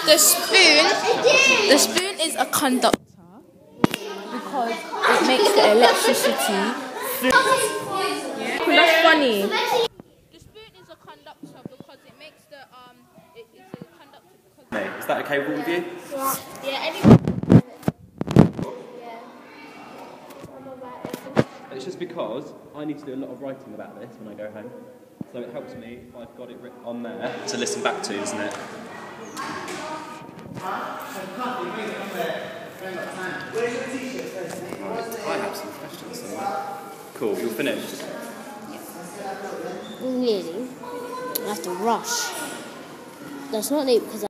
The spoon is a conductor because it makes the electricity flow. That's funny. The spoon is a conductor because it makes the it's a conductor because. Hey, is that okay with all of you? Yeah. Anyway. It's just because I need to do a lot of writing about this when I go home. So it helps me if I've got it written on there to listen back to, isn't it? I have some questions somewhere. Cool, you're finished? Really? I have to rush. That's not late because